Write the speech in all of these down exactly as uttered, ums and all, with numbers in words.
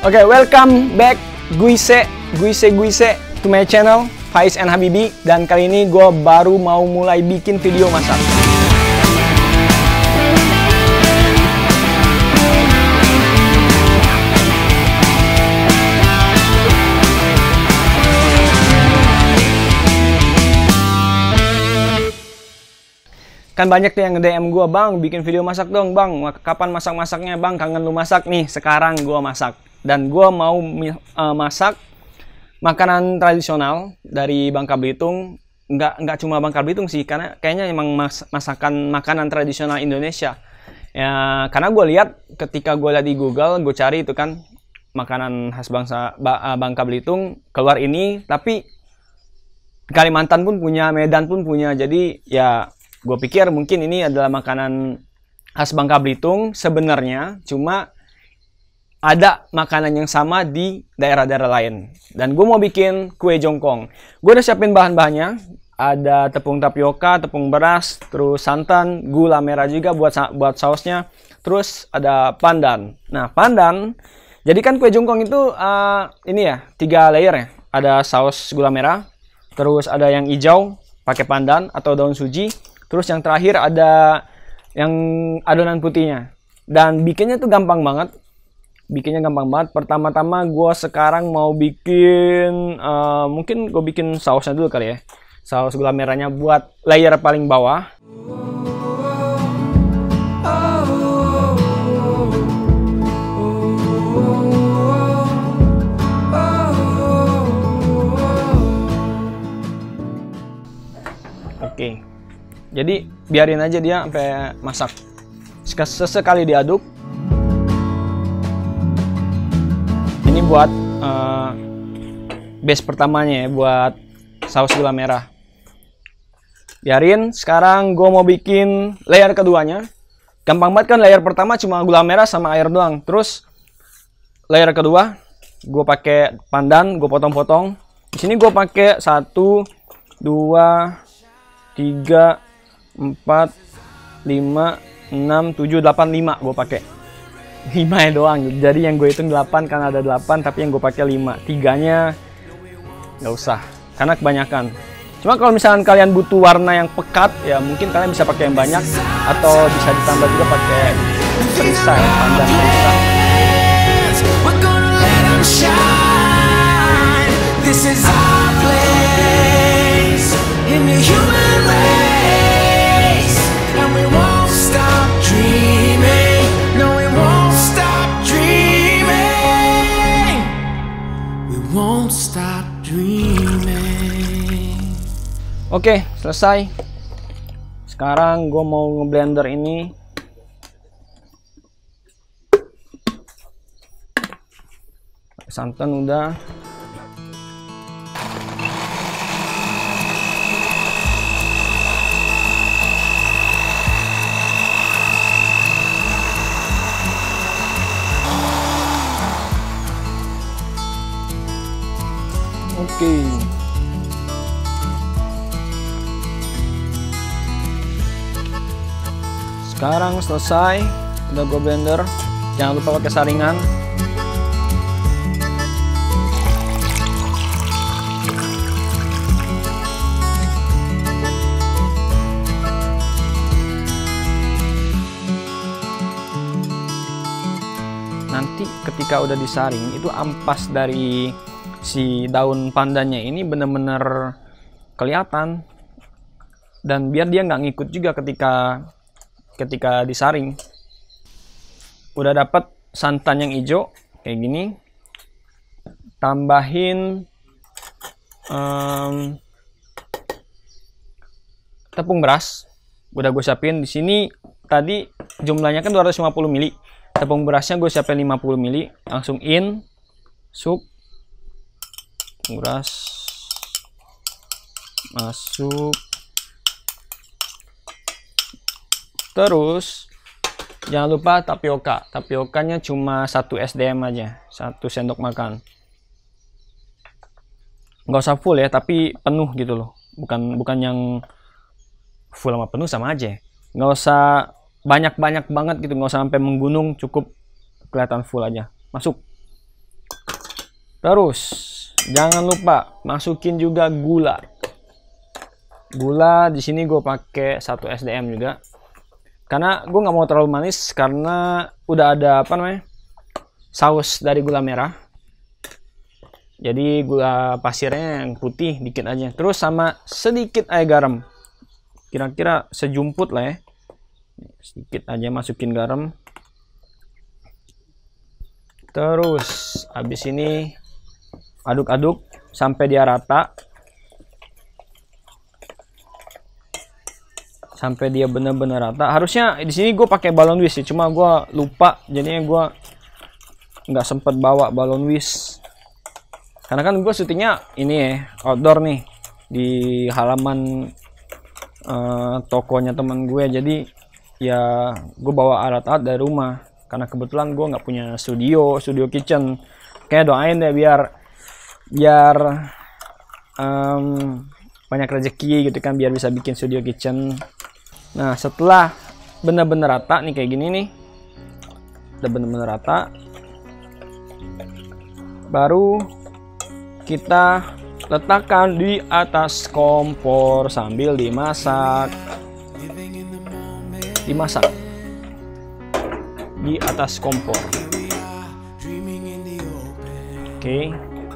Oke, okay, welcome back Guise, Guise Guise to my channel Faiz and Habibi. Dan kali ini gue baru mau mulai bikin video masak. Kan banyak tuh yang nge-D M gue, bang bikin video masak dong bang, kapan masak-masaknya bang, kangen lu masak nih. Sekarang gue masak, dan gue mau uh, masak makanan tradisional dari Bangka Belitung. Nggak, nggak cuma Bangka Belitung sih, karena kayaknya emang mas masakan makanan tradisional Indonesia ya. Karena gue lihat ketika gue lihat di Google, gue cari itu kan makanan khas bangsa Bangka Belitung, keluar ini. Tapi Kalimantan pun punya, Medan pun punya, jadi ya gue pikir mungkin ini adalah makanan khas Bangka Belitung sebenarnya, cuma ada makanan yang sama di daerah-daerah lain. Dan gue mau bikin kue jongkong. Gue udah siapin bahan-bahannya. Ada tepung tapioka, tepung beras, terus santan, gula merah juga buat buat sausnya. Terus ada pandan. Nah, pandan, jadi kan kue jongkong itu uh, ini ya, tiga layer ya. Ada saus gula merah, terus ada yang hijau pakai pandan atau daun suji. Terus yang terakhir ada yang adonan putihnya. Dan bikinnya tuh gampang banget. Bikinnya gampang banget. Pertama-tama gue sekarang mau bikin, uh, mungkin gue bikin sausnya dulu kali ya. Saus gula merahnya buat layer paling bawah. Oke. Okay. Jadi biarin aja dia sampai masak. Sesekali diaduk. Ini buat uh, base pertamanya ya, buat saus gula merah. Biarin. Sekarang gue mau bikin layer keduanya. Gampang banget kan, layer pertama cuma gula merah sama air doang. Terus layer kedua gue pakai pandan, gue potong-potong. Di sini gue pakai satu, dua, tiga, empat, lima, enam, tujuh, delapan, lima gue pakai. lima ya doang. Jadi yang gue hitung delapan karena ada delapan, tapi yang gue pakai lima. Tiganya nggak usah karena kebanyakan. Cuma kalau misalkan kalian butuh warna yang pekat ya mungkin kalian bisa pakai yang banyak, atau bisa ditambah juga pakai perisa ya, pandan perisa. This is our place in the human race, and we won't stop dreaming. No, we won't stop dreaming. We won't stop dreaming. Oke, selesai. Sekarang gue mau ngeblender ini. Santan udah. Oke. Sekarang selesai, udah gue blender. Jangan lupa pakai saringan. Nanti ketika udah disaring, itu ampas dari si daun pandannya ini bener-bener kelihatan, dan biar dia nggak ngikut juga ketika ketika disaring. Udah dapat santan yang hijau kayak gini, tambahin um, tepung beras. Udah gue siapin di sini. Tadi jumlahnya kan dua ratus lima puluh mililiter. Tepung berasnya gue siapin lima puluh mililiter. Langsung in, masuk, beras masuk. Terus jangan lupa tapioka. Tapiokanya cuma satu S D M aja, satu sendok makan. Nggak usah full ya, tapi penuh gitu loh. Bukan bukan yang full sama penuh sama aja. Nggak usah banyak-banyak banget gitu, nggak usah sampai menggunung, cukup kelihatan full aja. Masuk. Terus jangan lupa masukin juga gula. Gula di sini gue pakai satu S D M juga. Karena gue nggak mau terlalu manis karena udah ada apa namanya saus dari gula merah. Jadi gula pasirnya yang putih dikit aja. Terus sama sedikit air garam. Kira-kira sejumput lah ya. Sedikit aja masukin garam. Terus habis ini aduk-aduk sampai dia rata. Sampai dia bener-bener rata. Harusnya di sini gue pakai balon whisk sih, cuma gue lupa. Jadinya gue nggak sempet bawa balon whisk. Karena kan gue syutingnya ini ya, outdoor nih di halaman uh, tokonya teman gue. Jadi ya gue bawa alat-alat dari rumah. Karena kebetulan gue nggak punya studio, studio kitchen. Kayak doain deh biar biar um, banyak rezeki gitu kan, biar bisa bikin studio kitchen. Nah setelah bener-bener rata nih kayak gini nih, udah bener-bener rata, baru kita letakkan di atas kompor sambil dimasak. Dimasak di atas kompor. Oke. Okay.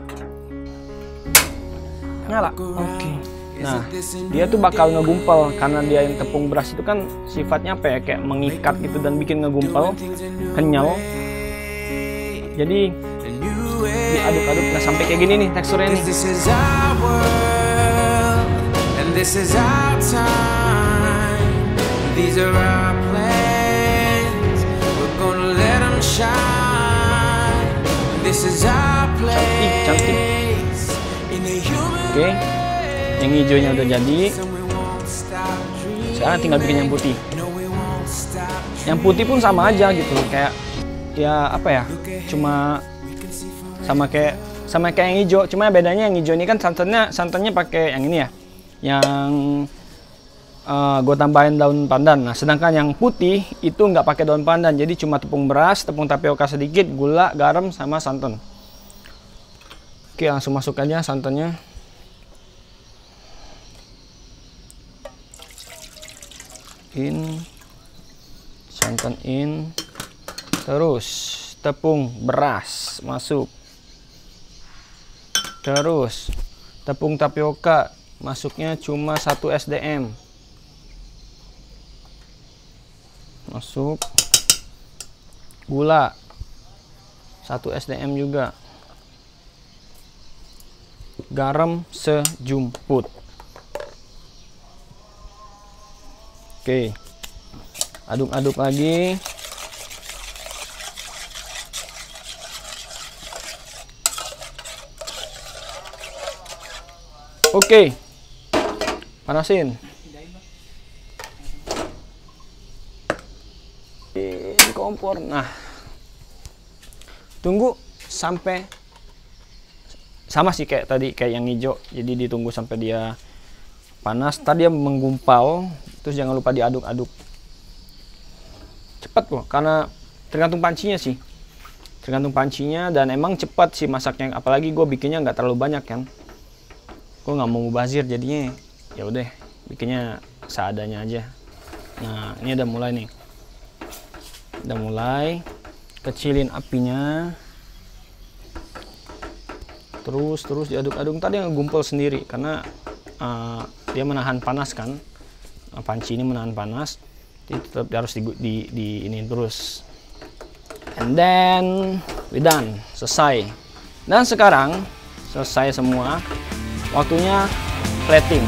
Nyala. Oke. Okay. Nah, dia tuh bakal ngegumpal karena dia yang tepung beras itu kan sifatnya apa ya, kayak mengikat gitu dan bikin ngegumpal, kenyal. Jadi diaduk-aduk nah sampai kayak gini nih teksturnya nih. Cantik, cantik. Oke, okay. Yang hijaunya udah jadi. Sekarang tinggal bikin yang putih. Yang putih pun sama aja gitu, kayak ya apa ya, cuma sama kayak sama kayak yang hijau, cuma bedanya yang hijau ini kan santannya santannya pakai yang ini ya, yang uh, gue tambahin daun pandan. Nah sedangkan yang putih itu nggak pakai daun pandan, jadi cuma tepung beras, tepung tapioka sedikit, gula, garam, sama santan. Oke, langsung masuk aja santannya. In, santan in, terus tepung beras masuk. Terus tepung tapioka masuknya cuma satu S D M. Masuk. Gula satu S D M juga. Garam sejumput. Oke. Aduk-aduk lagi. Oke, panasin di kompor. Nah, tunggu sampai sama sih kayak tadi, kayak yang hijau. Jadi ditunggu sampai dia panas. Tadi dia menggumpal, terus jangan lupa diaduk-aduk. Cepat kok, karena tergantung pancinya sih. Tergantung pancinya dan emang cepat sih masaknya. Apalagi gue bikinnya nggak terlalu banyak kan. Gue nggak mau mubazir, jadinya ya udah bikinnya seadanya aja. Nah ini udah mulai nih, udah mulai. Kecilin apinya, terus terus diaduk-aduk. Tadi ngegumpal sendiri karena uh, dia menahan panas kan, panci ini menahan panas, jadi tetap harus di, di, di ini terus. And then we done, selesai. Dan sekarang selesai semua. Waktunya plating.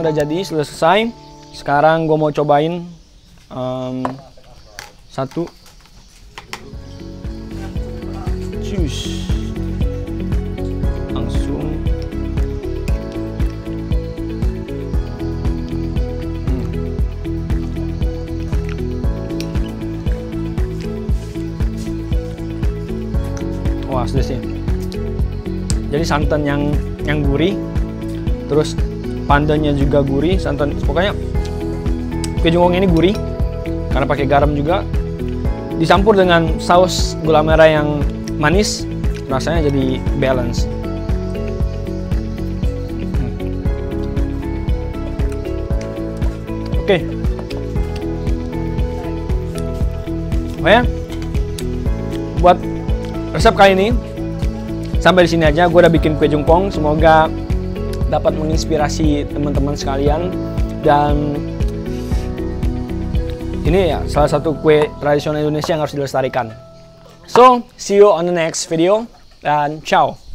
udah jadi, sudah selesai. Sekarang gue mau cobain um, satu. Cus. Langsung. Hmm. Wah, sudah sih. Jadi santan yang yang gurih, terus pandannya juga gurih, santan pokoknya kue jongkong ini gurih karena pakai garam juga, dicampur dengan saus gula merah yang manis, rasanya jadi balance. Hmm. Oke, oh ya, buat resep kali ini sampai di sini aja. Gue udah bikin kue jongkong, semoga dapat menginspirasi teman-teman sekalian, dan ini ya salah satu kue tradisional Indonesia yang harus dilestarikan. So, see you on the next video, dan ciao.